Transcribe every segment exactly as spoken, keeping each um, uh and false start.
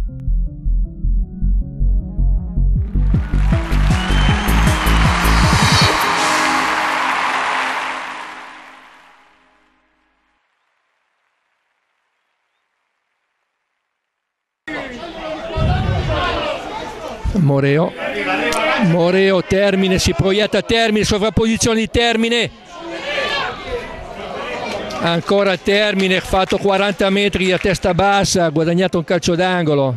Moreo, Moreo, Termine, si proietta Termine, sovrapposizione di Termine, ancora Termine, fatto quaranta metri a testa bassa, ha guadagnato un calcio d'angolo.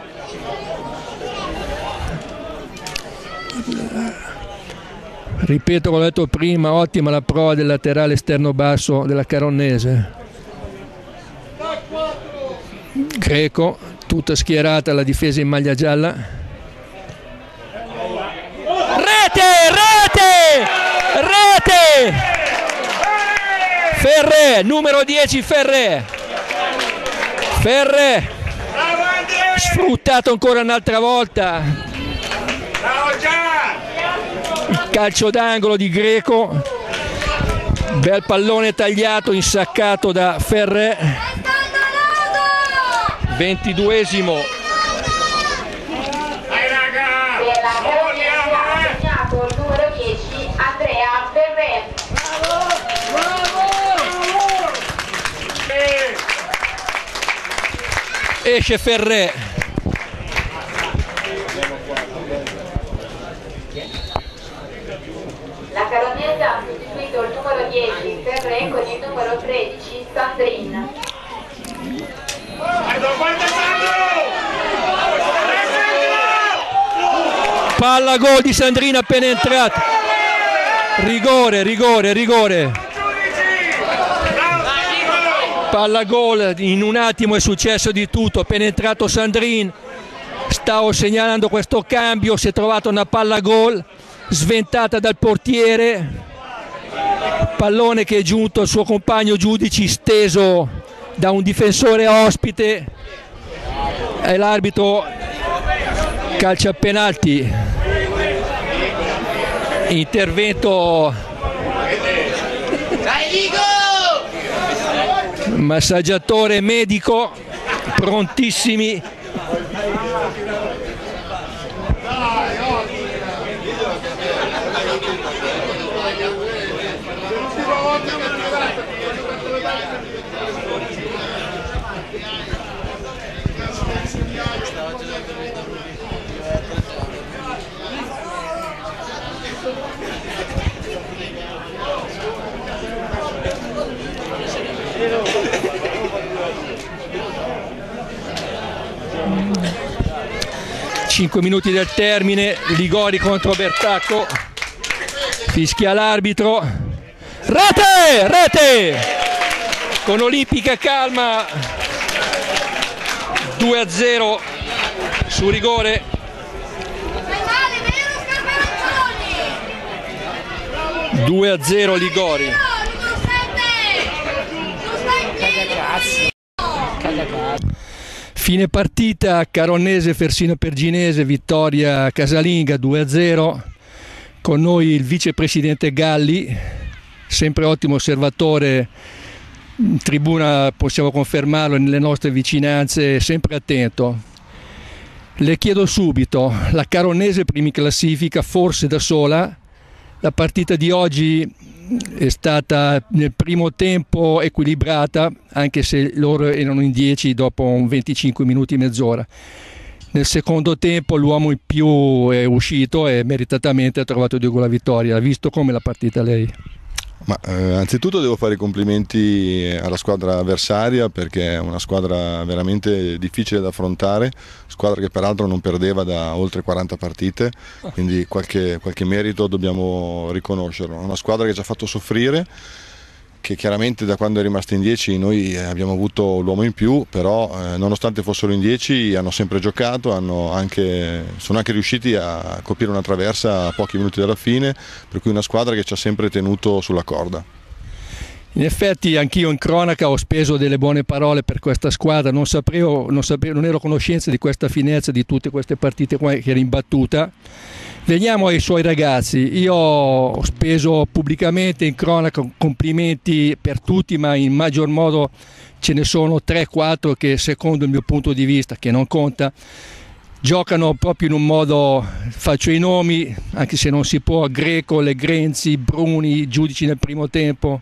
Ripeto, come ho detto prima, ottima la prova del laterale esterno basso della Caronnese. Greco, tutta schierata alla difesa in maglia gialla. Rete! Rete! Ferré, numero dieci Ferré. Ferré. Sfruttato ancora un'altra volta. Il calcio d'angolo di Greco. Bel pallone tagliato, insaccato da Ferré. ventiduesimo. Esce Ferré. La Caronnese ha sostituito il numero dieci Ferré con il numero tredici Sandrin. Palla gol di Sandrin appena entrato. Rigore, rigore, rigore. Palla gol, in un attimo è successo di tutto, appena entrato Sandrin, stavo segnalando questo cambio, si è trovato una palla gol sventata dal portiere, pallone che è giunto al suo compagno Giudici, steso da un difensore ospite, e l'arbitro calcia a penalti. Intervento massaggiatore medico, prontissimi. cinque minuti del termine, Ligori contro Bertacco, fischia l'arbitro, rete, rete, con Olimpica calma, due a zero su rigore. due a zero Ligori. Fine partita, Caronnese Fersino Perginese, vittoria casalinga due a zero, con noi il vicepresidente Galli, sempre ottimo osservatore, in tribuna possiamo confermarlo, nelle nostre vicinanze, sempre attento. Le chiedo subito, la Caronnese prima in classifica, forse da sola, la partita di oggi è stata nel primo tempo equilibrata, anche se loro erano in dieci dopo un venticinque minuti, mezz'ora. Nel secondo tempo l'uomo in più è uscito e meritatamente ha trovato due gol a vittoria. Ha visto come la partita lei? Ma, eh, anzitutto devo fare i complimenti alla squadra avversaria, perché è una squadra veramente difficile da affrontare, squadra che peraltro non perdeva da oltre quaranta partite, quindi qualche, qualche merito dobbiamo riconoscerlo. Una squadra che ci ha fatto soffrire, che chiaramente da quando è rimasta in dieci noi abbiamo avuto l'uomo in più, però eh, nonostante fossero in dieci hanno sempre giocato, hanno anche, sono anche riusciti a colpire una traversa a pochi minuti dalla fine, per cui una squadra che ci ha sempre tenuto sulla corda. In effetti anch'io in cronaca ho speso delle buone parole per questa squadra, non sapevo, non, sapevo, non ero a conoscenza di questa finezza, di tutte queste partite qua che era imbattuta. Veniamo ai suoi ragazzi, io ho speso pubblicamente in cronaca complimenti per tutti, ma in maggior modo ce ne sono tre quattro che secondo il mio punto di vista, che non conta, giocano proprio in un modo, faccio i nomi, anche se non si può, Greco, Legrenzi, Bruni, giudici nel primo tempo.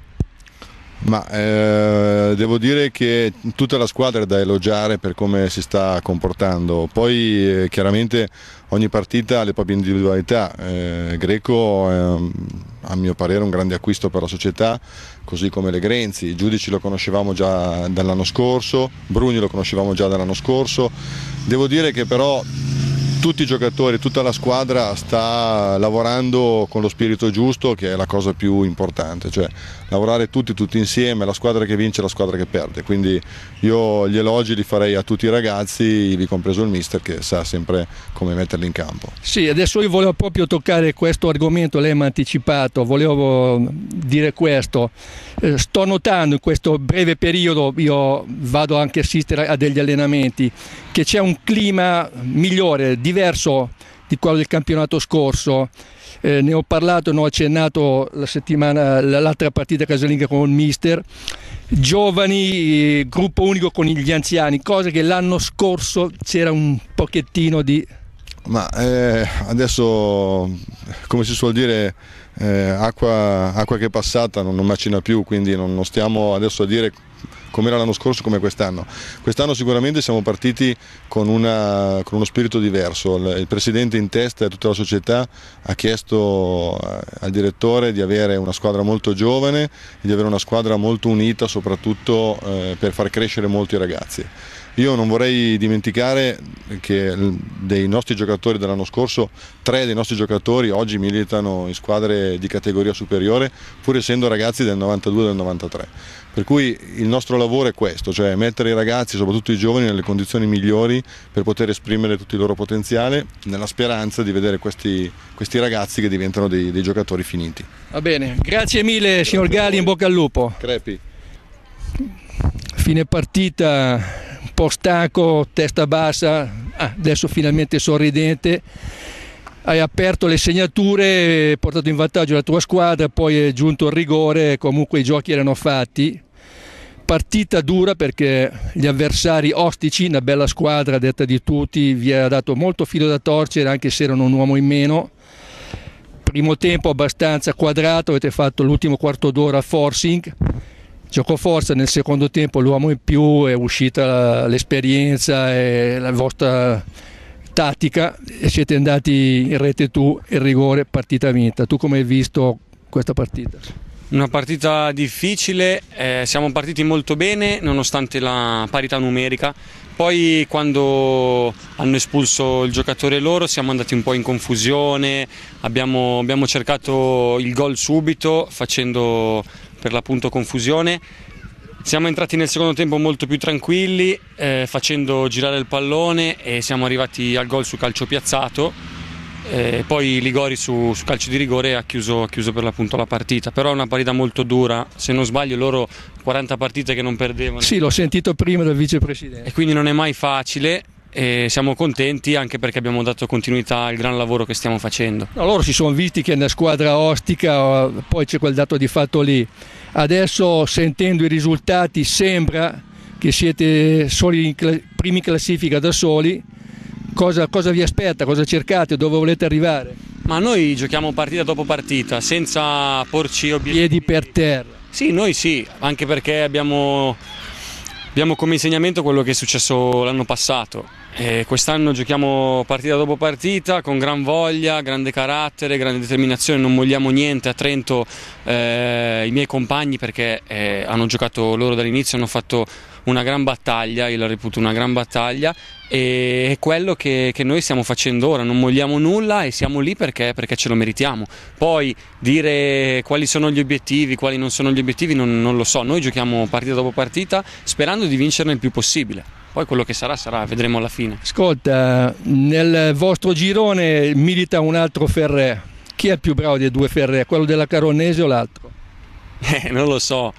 Ma eh, devo dire che tutta la squadra è da elogiare per come si sta comportando, poi eh, chiaramente ogni partita ha le proprie individualità. eh, Greco è a mio parere un grande acquisto per la società, così come Legrenzi. I giudici lo conoscevamo già dall'anno scorso, Bruni lo conoscevamo già dall'anno scorso, devo dire che però tutti i giocatori, tutta la squadra sta lavorando con lo spirito giusto, che è la cosa più importante, cioè lavorare tutti, tutti insieme, la squadra che vince e la squadra che perde, quindi io gli elogi li farei a tutti i ragazzi, ivi compreso il mister, che sa sempre come metterli in campo. Sì, adesso io volevo proprio toccare questo argomento, lei mi ha anticipato, volevo dire questo, eh, sto notando in questo breve periodo, io vado anche a assistere a degli allenamenti, che c'è un clima migliore, diverso di quello del campionato scorso. Eh, ne ho parlato, ne ho accennato la settimana, l'altra partita casalinga con il mister, giovani, eh, gruppo unico con gli anziani, cosa che l'anno scorso c'era un pochettino di... Ma eh, adesso, come si suol dire, eh, acqua, acqua che è passata non, non macina più, quindi non, non stiamo adesso a dire come era l'anno scorso, come quest'anno. Quest'anno sicuramente siamo partiti con, una, con uno spirito diverso. Il, il presidente in testa e tutta la società ha chiesto al direttore di avere una squadra molto giovane e di avere una squadra molto unita, soprattutto eh, per far crescere molti ragazzi. Io non vorrei dimenticare che dei nostri giocatori dell'anno scorso, tre dei nostri giocatori oggi militano in squadre di categoria superiore, pur essendo ragazzi del novantadue e del novantatré. Per cui il nostro lavoro è questo, cioè mettere i ragazzi, soprattutto i giovani, nelle condizioni migliori per poter esprimere tutto il loro potenziale, nella speranza di vedere questi, questi ragazzi che diventano dei, dei giocatori finiti. Va bene, grazie mille. Grazie, signor Galli, in bocca al lupo. Crepi. Fine partita, un po' stanco, testa bassa, ah, adesso finalmente sorridente. Hai aperto le segnature, hai portato in vantaggio la tua squadra, poi è giunto il rigore, comunque i giochi erano fatti. Partita dura perché gli avversari ostici, una bella squadra detta di tutti, vi ha dato molto filo da torcere anche se erano un uomo in meno. Primo tempo abbastanza quadrato, avete fatto l'ultimo quarto d'ora a forcing, gioco forza, nel secondo tempo l'uomo in più, è uscita l'esperienza e la vostra tattica e siete andati in rete tu, il rigore, partita vinta. Tu come hai visto questa partita? Una partita difficile, eh, siamo partiti molto bene nonostante la parità numerica, poi quando hanno espulso il giocatore loro siamo andati un po' in confusione, abbiamo, abbiamo cercato il gol subito facendo per l'appunto confusione. Siamo entrati nel secondo tempo molto più tranquilli, eh, facendo girare il pallone e siamo arrivati al gol su calcio piazzato, eh, poi Ligori su, su calcio di rigore ha chiuso, ha chiuso per l'appunto la partita. Però è una partita molto dura, se non sbaglio loro quaranta partite che non perdevano. Sì, l'ho sentito prima dal vicepresidente. E quindi non è mai facile. E siamo contenti anche perché abbiamo dato continuità al gran lavoro che stiamo facendo. No, loro si sono visti che è una squadra ostica, poi c'è quel dato di fatto lì. Adesso sentendo i risultati sembra che siete soli in cl- primi in classifica da soli. Cosa, cosa vi aspetta? Cosa cercate? Dove volete arrivare? Ma noi giochiamo partita dopo partita senza porci obiettivi. Piedi per terra. Sì, noi sì, anche perché abbiamo, abbiamo come insegnamento quello che è successo l'anno passato. E quest'anno giochiamo partita dopo partita con gran voglia, grande carattere, grande determinazione, non molliamo niente. A Trento eh, i miei compagni, perché eh, hanno giocato loro dall'inizio, hanno fatto una gran battaglia, io la reputo una gran battaglia, e è quello che, che noi stiamo facendo ora, non molliamo nulla e siamo lì perché, perché ce lo meritiamo. Poi dire quali sono gli obiettivi, quali non sono gli obiettivi non, non lo so, noi giochiamo partita dopo partita sperando di vincerne il più possibile. Poi quello che sarà, sarà, vedremo alla fine. Ascolta, nel vostro girone milita un altro Ferré. Chi è il più bravo dei due Ferré? Quello della Caronese o l'altro? Eh, non lo so,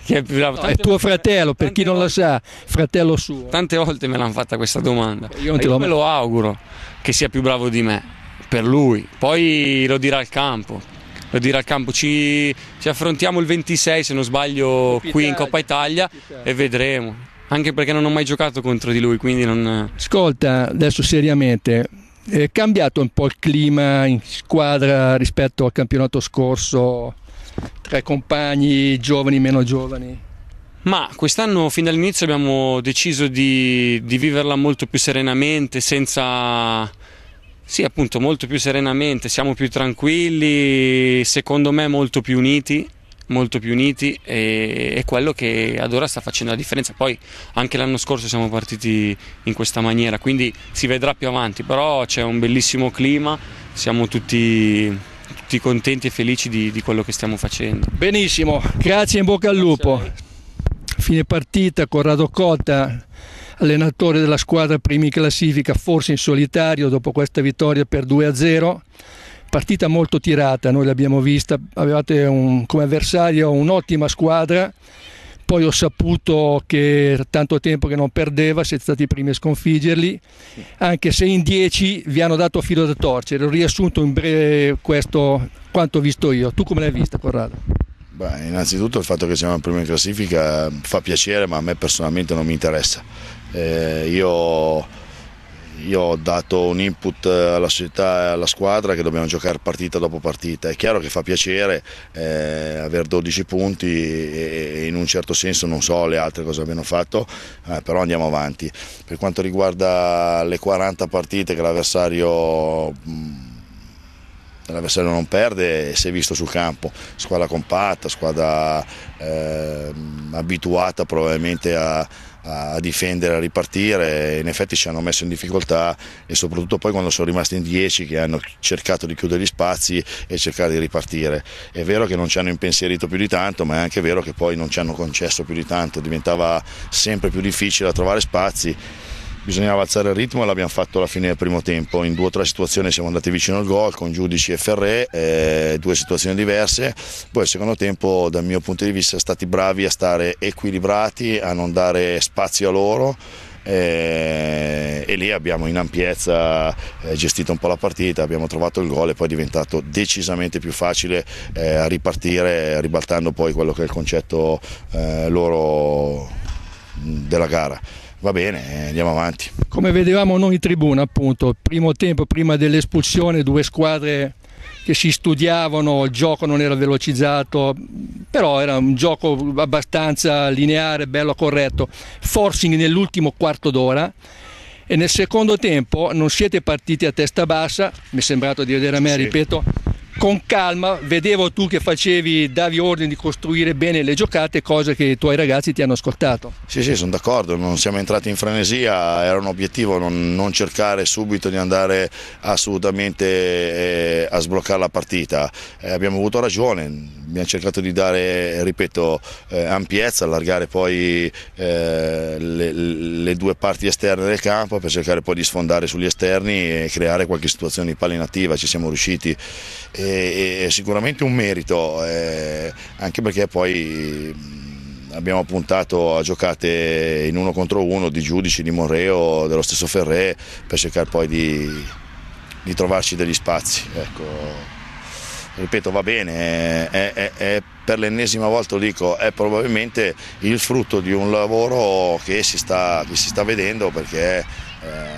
Chi è più bravo? No, è tuo fratello, per chi non lo sa, fratello suo. Tante volte me l'hanno fatta questa domanda. Io, non te io lo... me lo auguro che sia più bravo di me, per lui. Poi lo dirà al campo. Lo dirà al campo. Ci, ci affrontiamo il ventisei, se non sbaglio, Coppa qui Italia, in Coppa Italia Italia e vedremo. Anche perché non ho mai giocato contro di lui, quindi non... Ascolta, adesso seriamente, è cambiato un po' il clima in squadra rispetto al campionato scorso, tra i compagni, giovani, meno giovani? Ma quest'anno fin dall'inizio abbiamo deciso di, di viverla molto più serenamente, senza... Sì, appunto, molto più serenamente, siamo più tranquilli, secondo me molto più uniti, molto più uniti e è quello che ad ora sta facendo la differenza. Poi anche l'anno scorso siamo partiti in questa maniera, quindi si vedrà più avanti, però c'è un bellissimo clima, siamo tutti, tutti contenti e felici di, di quello che stiamo facendo. Benissimo, grazie, in bocca al lupo. Fine partita, Corrado Cotta, allenatore della squadra primi in classifica, forse in solitario dopo questa vittoria per due a zero. Partita molto tirata, noi l'abbiamo vista, avevate un, come avversario un'ottima squadra, poi ho saputo che era tanto tempo che non perdeva, siete stati i primi a sconfiggerli, anche se in dieci vi hanno dato filo da torcere. Ho riassunto in breve questo quanto ho visto io. Tu come l'hai vista, Corrado? Beh, innanzitutto il fatto che siamo primi in classifica fa piacere, ma a me personalmente non mi interessa. Eh, io... Io ho dato un input alla società e alla squadra che dobbiamo giocare partita dopo partita. È chiaro che fa piacere eh, avere dodici punti e in un certo senso non so le altre cosa abbiano fatto, eh, però andiamo avanti. Per quanto riguarda le quaranta partite che l'avversario l'avversario non perde, si è visto sul campo, squadra compatta, squadra eh, abituata probabilmente a a difendere, a ripartire. In effetti ci hanno messo in difficoltà e soprattutto poi quando sono rimasti in dieci che hanno cercato di chiudere gli spazi e cercare di ripartire. È vero che non ci hanno impensierito più di tanto, ma è anche vero che poi non ci hanno concesso più di tanto, diventava sempre più difficile da trovare spazi. Bisognava alzare il ritmo e l'abbiamo fatto alla fine del primo tempo. In due o tre situazioni siamo andati vicino al gol con Giudici e Ferré, eh, due situazioni diverse. Poi il secondo tempo dal mio punto di vista siamo stati bravi a stare equilibrati, a non dare spazio a loro eh, e lì abbiamo in ampiezza eh, gestito un po' la partita, abbiamo trovato il gol e poi è diventato decisamente più facile eh, a ripartire, ribaltando poi quello che è il concetto eh, loro della gara. Va bene, andiamo avanti. Come vedevamo noi in tribuna, appunto, primo tempo, prima dell'espulsione, due squadre che si studiavano, il gioco non era velocizzato, però era un gioco abbastanza lineare, bello, corretto. Forcing nell'ultimo quarto d'ora e nel secondo tempo non siete partiti a testa bassa, mi è sembrato di vedere a me, sì. Ripeto, con calma, vedevo tu che facevi, davi ordine di costruire bene le giocate, cose che i tuoi ragazzi ti hanno ascoltato. Sì, sì, sono d'accordo, non siamo entrati in frenesia, era un obiettivo non, non cercare subito di andare assolutamente eh, a sbloccare la partita. Eh, abbiamo avuto ragione, abbiamo cercato di dare, ripeto, eh, ampiezza, allargare poi eh, le, le due parti esterne del campo per cercare poi di sfondare sugli esterni e creare qualche situazione di palla inattiva, ci siamo riusciti. È sicuramente un merito, eh, anche perché poi abbiamo puntato a giocate in uno contro uno di Giudici, di Monreo, dello stesso Ferré, per cercare poi di, di trovarci degli spazi. Ecco, ripeto, va bene, è, è, è per l'ennesima volta lo dico, è probabilmente il frutto di un lavoro che si sta, che si sta vedendo, perché eh,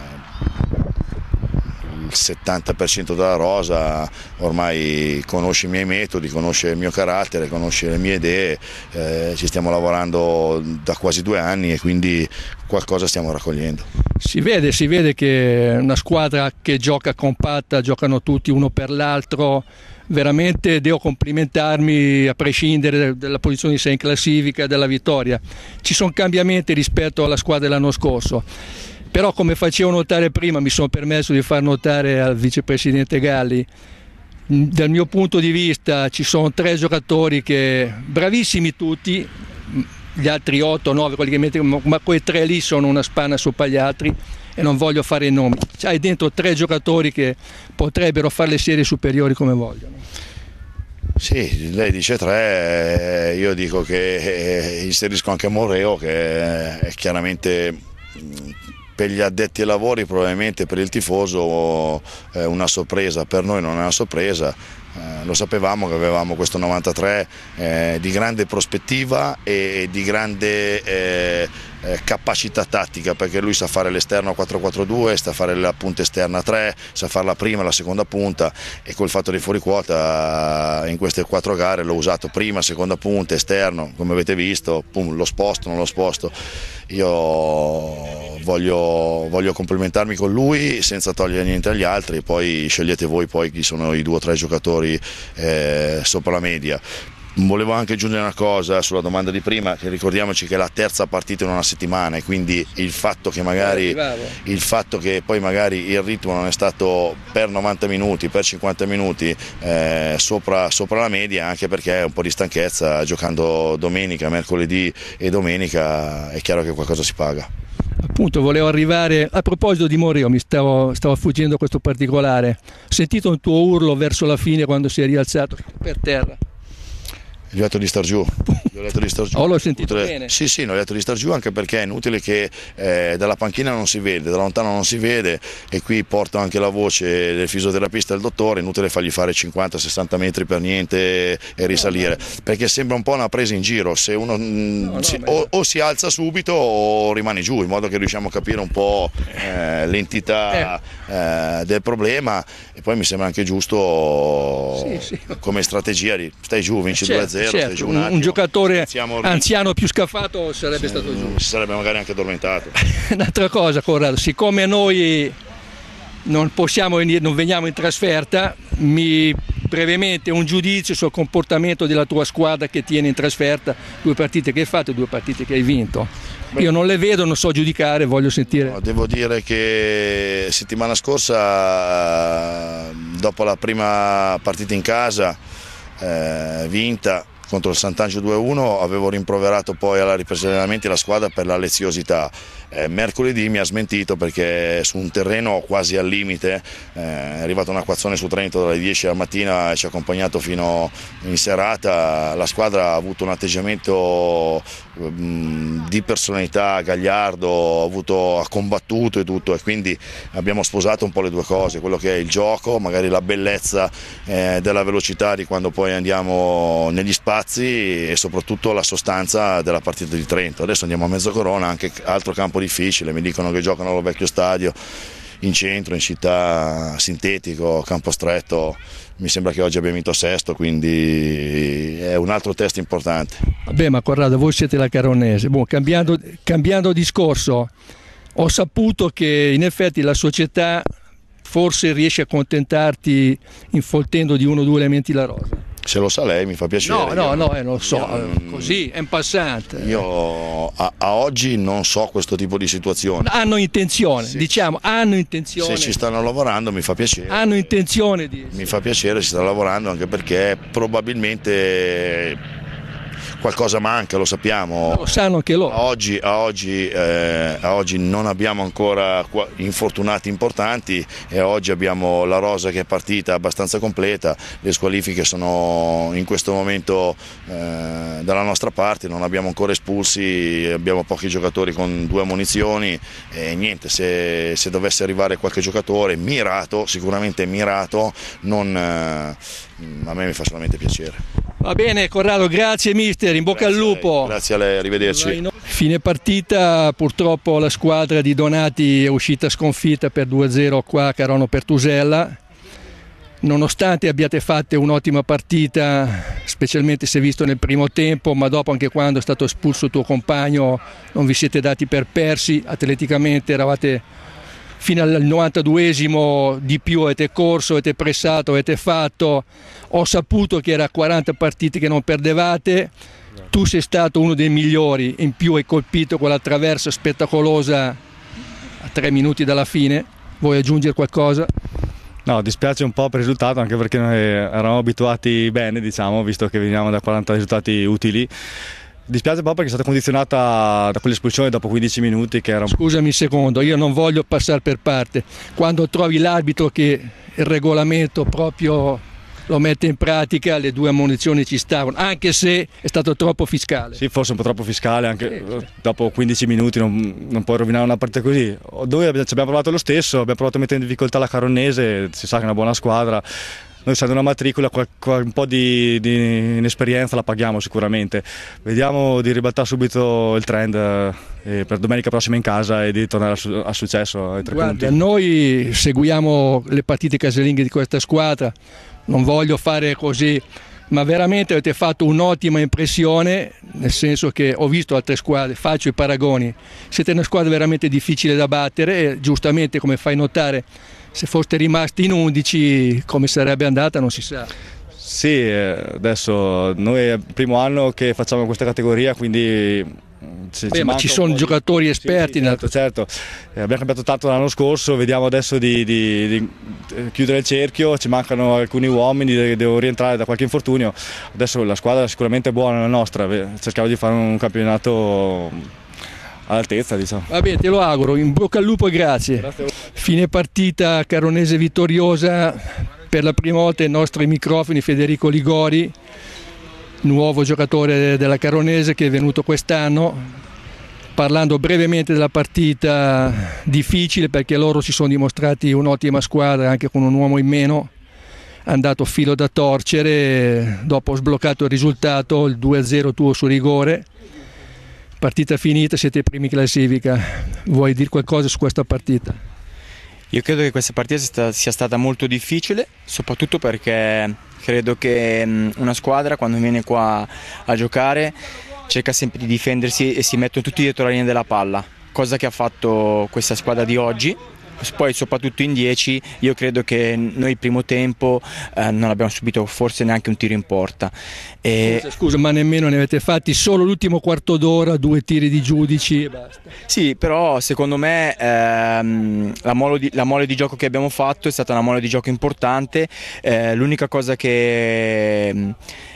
il settanta per cento della rosa ormai conosce i miei metodi, conosce il mio carattere, conosce le mie idee, eh, ci stiamo lavorando da quasi due anni e quindi qualcosa stiamo raccogliendo. Si vede, si vede che è una squadra che gioca compatta, giocano tutti uno per l'altro, veramente devo complimentarmi a prescindere dalla posizione di sei in classifica, della vittoria. Ci sono cambiamenti rispetto alla squadra dell'anno scorso. Però, come facevo notare prima, mi sono permesso di far notare al vicepresidente Galli, dal mio punto di vista ci sono tre giocatori che bravissimi tutti, gli altri otto nove, quelli che mettono, ma quei tre lì sono una spanna sopra gli altri e non voglio fare i nomi. C'hai dentro tre giocatori che potrebbero fare le serie superiori come vogliono. Sì, lei dice tre, io dico che inserisco anche Moreo, che è chiaramente per gli addetti ai lavori, probabilmente per il tifoso è una sorpresa, per noi non è una sorpresa. Eh, lo sapevamo che avevamo questo novantatré eh, di grande prospettiva e di grande eh, eh, capacità tattica, perché lui sa fare l'esterno a quattro quattro due, sa fare la punta esterna a tre, sa fare la prima e la seconda punta, e col fatto di fuori quota in queste quattro gare l'ho usato prima, seconda punta, esterno, come avete visto, pum, lo sposto, non lo sposto. Io voglio, voglio complimentarmi con lui senza togliere niente agli altri, poi scegliete voi poi chi sono i due o tre giocatori eh, sopra la media. Volevo anche aggiungere una cosa sulla domanda di prima, che ricordiamoci che è la terza partita in una settimana, e quindi il fatto che magari il fatto che poi magari il ritmo non è stato per novanta minuti, per cinquanta minuti eh, sopra, sopra la media, anche perché è un po' di stanchezza giocando domenica, mercoledì e domenica, è chiaro che qualcosa si paga. Appunto, volevo arrivare, a proposito di Moreo, mi stavo, stavo fuggendo questo particolare. Ho sentito un tuo urlo verso la fine quando si è rialzato per terra. Gli ho detto di star giù, gli ho detto di star giù. Oh, l'ho sentito Inutile... bene. Sì, sì, l'ho detto di star giù, anche perché è inutile che eh, dalla panchina non si vede, da lontano non si vede, e qui porto anche la voce del fisioterapista e del dottore, inutile fargli fare cinquanta sessanta metri per niente e risalire, no, perché sembra un po' una presa in giro, se uno no, no, si, o, o si alza subito o rimane giù, in modo che riusciamo a capire un po' eh, l'entità eh, del problema, e poi mi sembra anche giusto sì, sì. come strategia di stai giù, vinci due a zero. Certo, un, un giocatore anziano più scafato sarebbe sì, stato giù. Si sarebbe magari anche addormentato. Un'altra cosa, Corrado, siccome noi non possiamo venire, non veniamo in trasferta, mi brevemente un giudizio sul comportamento della tua squadra che tiene in trasferta, due partite che hai fatto e due partite che hai vinto. Beh, io non le vedo, non so giudicare, voglio sentire. No, devo dire che settimana scorsa, dopo la prima partita in casa eh, vinta contro il Sant'Angelo due a uno, avevo rimproverato poi alla ripresa degli allenamenti la squadra per la leziosità. Eh, mercoledì mi ha smentito, perché su un terreno quasi al limite eh, è arrivato un acquazzone su Trento dalle dieci della mattina e ci ha accompagnato fino in serata. La squadra ha avuto un atteggiamento mh, di personalità gagliardo, ha, avuto, ha combattuto e tutto, e quindi abbiamo sposato un po' le due cose, quello che è il gioco, magari la bellezza eh, della velocità di quando poi andiamo negli spazi, e soprattutto la sostanza della partita di Trento. Adesso andiamo a Mezzocorona, anche altro campo difficile, mi dicono che giocano allo vecchio stadio, in centro, in città, sintetico, campo stretto. Mi sembra che oggi abbiamo vinto sesto, quindi è un altro test importante. Vabbè, ma Corrado, voi siete la Caronese. Boh, cambiando, cambiando discorso, ho saputo che in effetti la società forse riesce a accontentarti infoltendo di uno o due elementi la rosa. Se lo sa lei mi fa piacere. No, no, io, no, eh, non lo so, io, così, è un passante. Io a, a oggi non so questo tipo di situazione. Hanno intenzione, sì. diciamo, hanno intenzione. Se ci stanno lavorando mi fa piacere. Hanno intenzione di... Mi fa piacere, si sta lavorando, anche perché probabilmente qualcosa manca, lo sappiamo. Lo sanno anche loro. A oggi, a oggi, eh, a oggi non abbiamo ancora infortunati importanti, e oggi abbiamo la rosa che è partita abbastanza completa, le squalifiche sono in questo momento eh, dalla nostra parte, non abbiamo ancora espulsi, abbiamo pochi giocatori con due munizioni, e niente, se, se dovesse arrivare qualche giocatore mirato, sicuramente mirato, non, eh, a me mi fa solamente piacere. Va bene Corrado, grazie mister, in bocca Grazie al lupo. Grazie a lei, arrivederci. Fine partita, purtroppo la squadra di Donati è uscita sconfitta per due a zero qua a Carono Pertusella. Nonostante abbiate fatto un'ottima partita, specialmente se visto nel primo tempo, ma dopo, anche quando è stato espulso il tuo compagno, non vi siete dati per persi, atleticamente eravate fino al novantaduesimo di più, avete corso, avete pressato, avete fatto. Ho saputo che era quaranta partite che non perdevate, tu sei stato uno dei migliori, in più hai colpito quella traversa spettacolosa a tre minuti dalla fine. Vuoi aggiungere qualcosa? No, dispiace un po' per il risultato, anche perché noi eravamo abituati bene, diciamo, visto che veniamo da quaranta risultati utili. Dispiace un po' perché è stata condizionata da quell'espulsione dopo quindici minuti che era... Scusami un secondo, io non voglio passare per parte. Quando trovi l'arbitro che il regolamento proprio lo mette in pratica, le due ammonizioni ci stavano, anche se è stato troppo fiscale. Sì, forse un po' troppo fiscale, anche eh, dopo quindici minuti non, non puoi rovinare una partita così. Noi abbiamo, ci abbiamo provato lo stesso, abbiamo provato a mettere in difficoltà la Caronnese, si sa che è una buona squadra. Noi essendo una matricola qual, qual, un po' di, di inesperienza la paghiamo sicuramente. Vediamo di ribaltare subito il trend eh, per domenica prossima in casa e di tornare al, al successo ai tre Guarda, punti. noi seguiamo le partite casalinghe di questa squadra, non voglio fare così, ma veramente avete fatto un'ottima impressione, nel senso che ho visto altre squadre, faccio i paragoni, siete una squadra veramente difficile da battere e giustamente, come fai notare, se foste rimasti in undici come sarebbe andata non si sa. Sì, adesso noi è il primo anno che facciamo questa categoria, quindi ci, Beh, ci ma ci sono di... giocatori esperti. Sì, sì, certo, certo. Eh, abbiamo cambiato tanto l'anno scorso, vediamo adesso di, di, di chiudere il cerchio, ci mancano alcuni uomini, devo rientrare da qualche infortunio. Adesso la squadra sicuramente è buona, la nostra, cerchiamo di fare un campionato all'altezza, diciamo. Va bene, te lo auguro, in bocca al lupo e grazie. Grazie. Fine partita, Caronnese vittoriosa, per la prima volta ai nostri microfoni Federico Ligori, nuovo giocatore della Caronnese che è venuto quest'anno, parlando brevemente della partita difficile perché loro si sono dimostrati un'ottima squadra anche con un uomo in meno, è andato filo da torcere, dopo ho sbloccato il risultato, il due a zero tuo su rigore. Partita finita, siete primi in classifica. Vuoi dire qualcosa su questa partita? Io credo che questa partita sia stata molto difficile, soprattutto perché credo che una squadra quando viene qua a giocare cerca sempre di difendersi e si mettono tutti dietro la linea della palla, cosa che ha fatto questa squadra di oggi. Poi soprattutto in dieci io credo che noi il primo tempo eh, non abbiamo subito forse neanche un tiro in porta. E... Scusa, scusa, ma nemmeno ne avete fatti, solo l'ultimo quarto d'ora, due tiri di giudici e basta. Sì, però secondo me ehm, la, mole di, la mole di gioco che abbiamo fatto è stata una mole di gioco importante, eh, l'unica cosa che...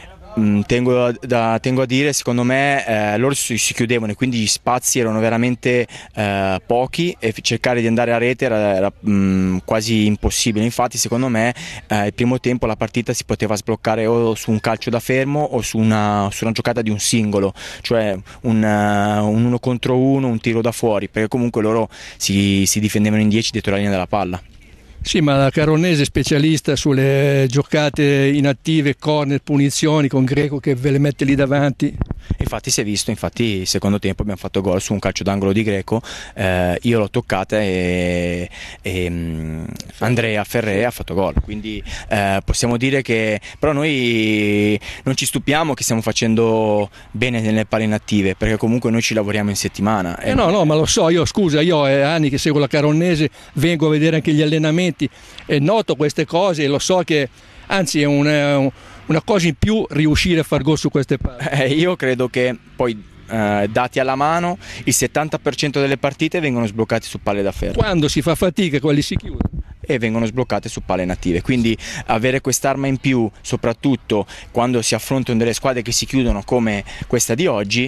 Tengo, da, tengo a dire, secondo me eh, loro si, si chiudevano e quindi gli spazi erano veramente eh, pochi e cercare di andare a rete era, era mh, quasi impossibile. Infatti secondo me eh, il primo tempo la partita si poteva sbloccare o su un calcio da fermo o su una, su una giocata di un singolo, cioè un, uh, un uno contro uno, un tiro da fuori, perché comunque loro si, si difendevano in dieci dietro la linea della palla. Sì, ma la Caronnese è specialista sulle giocate inattive, corner, punizioni, con Greco che ve le mette lì davanti. Infatti si è visto, infatti secondo tempo abbiamo fatto gol su un calcio d'angolo di Greco, eh, io l'ho toccata e, e um, Andrea Ferré ha fatto gol, quindi eh, possiamo dire che però noi non ci stupiamo che stiamo facendo bene nelle palle inattive, perché comunque noi ci lavoriamo in settimana. Eh no, no, ma lo so, io scusa, io è anni che seguo la Caronnese, vengo a vedere anche gli allenamenti e noto queste cose e lo so che anzi è una, una cosa in più riuscire a far gol su queste palle. Eh, io credo che poi eh, dati alla mano il settanta per cento delle partite vengono sbloccate su palle da ferro. Quando si fa fatica quelli si chiudono. E vengono sbloccate su palle native, quindi avere quest'arma in più, soprattutto quando si affrontano delle squadre che si chiudono come questa di oggi,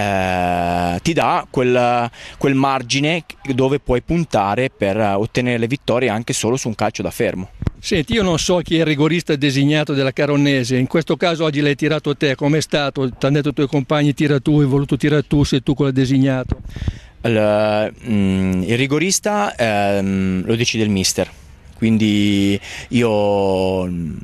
eh, ti dà quel, quel margine dove puoi puntare per ottenere le vittorie anche solo su un calcio da fermo. Senti, io non so chi è il rigorista designato della Caronnese, in questo caso oggi l'hai tirato te, com'è stato? Ti hanno detto i tuoi compagni tira tu, hai voluto tirare tu, sei tu quello designato? Il, mm, il rigorista ehm, lo decide il mister, quindi io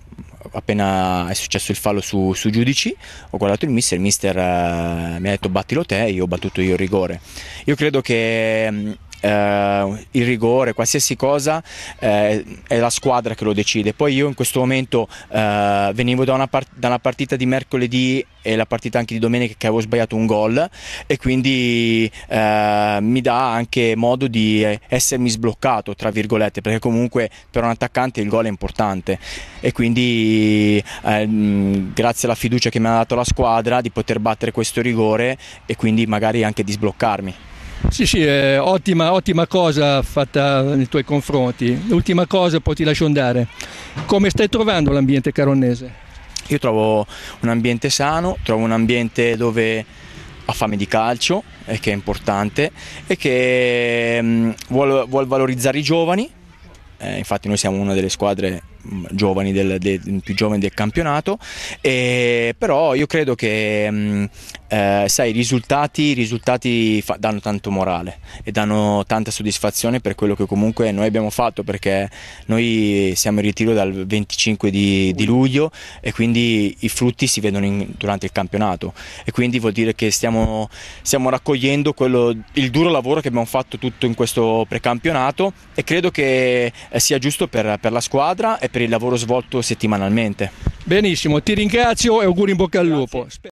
appena è successo il fallo su, su Giudici ho guardato il mister, il mister eh, mi ha detto battilo te, io ho battuto io il rigore. Io credo che Uh, il rigore, qualsiasi cosa uh, è la squadra che lo decide. Poi io in questo momento uh, venivo da una, part da una partita di mercoledì e la partita anche di domenica che avevo sbagliato un gol e quindi uh, mi dà anche modo di essermi sbloccato tra virgolette, perché comunque per un attaccante il gol è importante e quindi uh, grazie alla fiducia che mi ha dato la squadra di poter battere questo rigore e quindi magari anche di sbloccarmi. Sì, sì, eh, ottima, ottima cosa fatta nei tuoi confronti. L'ultima cosa, poi ti lascio andare. Come stai trovando l'ambiente caronnese? Io trovo un ambiente sano, trovo un ambiente dove ha fame di calcio, e che è importante, e che mh, vuol, vuol valorizzare i giovani. Eh, infatti noi siamo una delle squadre giovani del, del, più giovani del campionato, e, però io credo che mh, eh, sai, i risultati, i risultati fa, danno tanto morale e danno tanta soddisfazione per quello che comunque noi abbiamo fatto, perché noi siamo in ritiro dal venticinque di, di luglio e quindi i frutti si vedono in, durante il campionato, e quindi vuol dire che stiamo, stiamo raccogliendo quello, il duro lavoro che abbiamo fatto tutto in questo precampionato, e credo che sia giusto per, per la squadra e per il lavoro svolto settimanalmente. Benissimo, ti ringrazio e auguri in bocca al lupo.